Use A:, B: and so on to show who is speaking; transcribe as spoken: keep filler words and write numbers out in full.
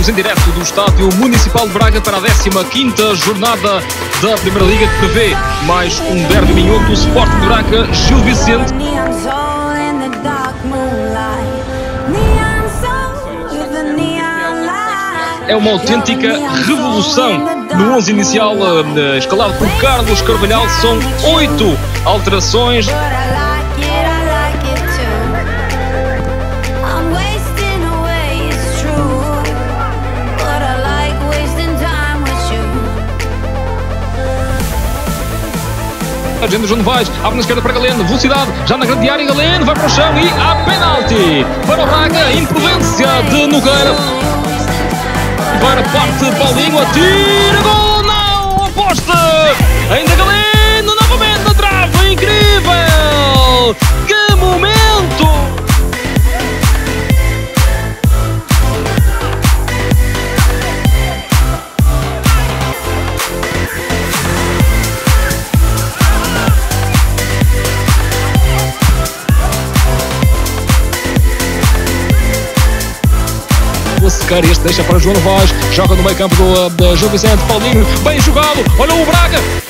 A: Estamos em direto do Estádio Municipal de Braga para a décima quinta jornada da Primeira Liga, que prevê mais um derby minhoto, Sporting de Braga, Gil Vicente. É uma autêntica revolução no onze inicial, escalado por Carlos Carvalhal. São oito alterações. Agenda João Novaes, abre na esquerda para Galeno, velocidade, já na grande área, Galeno vai para o chão e há penalti para o Braga, imprudência de Nogueira. Para a parte, Paulinho, atira, gol, não, aposta, ainda Galeno, novamente na trave, incrível, que momento! Secar, este deixa para João Novaes, joga no meio campo do, do Gil Vicente, Paulinho, bem jogado, olha o Braga,